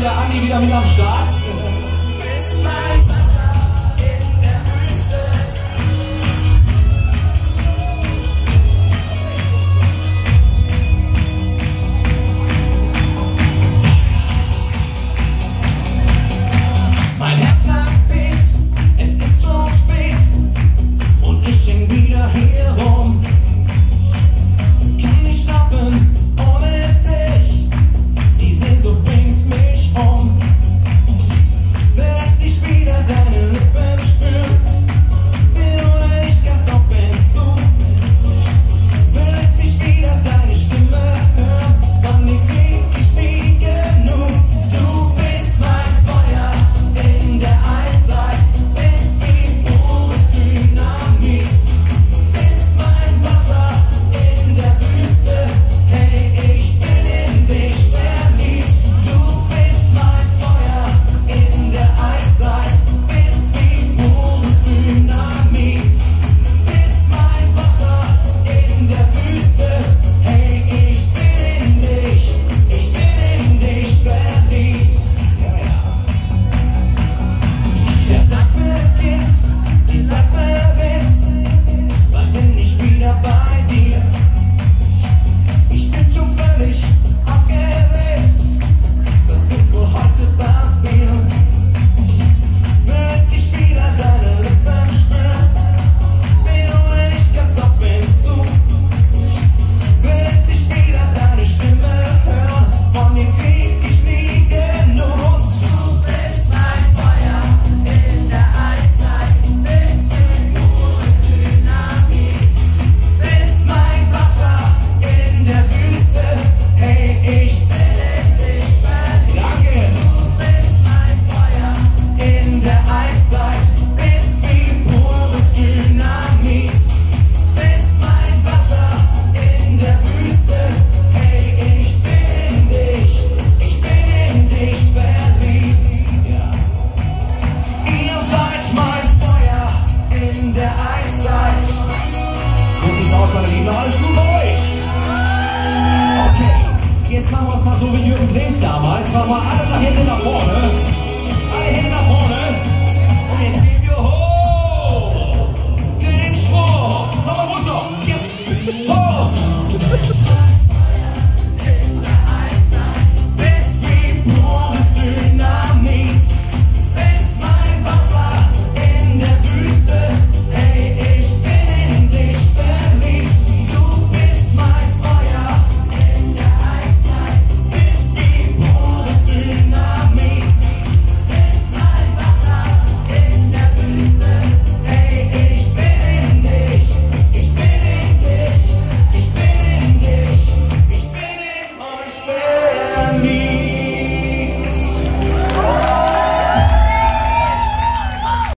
der Andi wieder mit am Start. Mein Herzschlag bebt, es ist schon spät und ich häng wieder hier rum. Kann nicht schlafen ohne dich, die Sehnsucht bringt mich um. Will endlich wieder deine Lippen spüren, will nicht ganz auf Entzug. Will endlich wieder deine Stimme hören, von dir krieg ich nie genug. Du bist mein Feuer in der Eiszeit, bist wie pures Dynamit, bist mein Wasser in der Wüste, hey, ich bin in dich verliebt. Du bist mein Feuer in der Eiszeit, bist wie pures Dynamit, bist mein Wasser in der Wüste, hey, ich bin in dich verliebt. Der Tag beginnt, die Zeit verrinnt, wann bin ich wieder bei dir? Ich bin schon völlig aufgeregt, das wird wohl heute passieren. Will ich wieder deine Lippen spüren, bin nur nicht ganz auf Entzug. Will ich wieder deine Stimme hören, von dir krieg ich nie genug. Du bist mein Feuer in der Eiszeit, bist wie pures Dynamit, bist mein Wasser in der Wüste, hey, ich bin in dich verliebt. Danke. Du bist mein Feuer in der Eiszeit, bist wie pures Dynamit, bist mein Wasser in der Wüste, hey, ich bin in dich verliebt. Ja. Ihr seid mein Feuer in der Eiszeit. So sieht's aus, meine Lieben. Alles gut bei euch? Okay, jetzt machen wir es mal so wie Jürgen Drews damals. Machen wir alle Hände nach vorne. Alle Hände nach vorne. Und jetzt gehen wir hoch. Den Sprung. Nochmal runter. Jetzt hoch. Bist wie pures Dynamit, bist mein Wasser in der Wüste, hey, ich bin in dich verliebt. Du bist mein Feuer in der Eiszeit, bist wie pures Dynamit, bist mein Wasser in der Wüste, hey, ich bin in dich, ich bin in dich, ich bin in dich, ich bin in euch verliebt.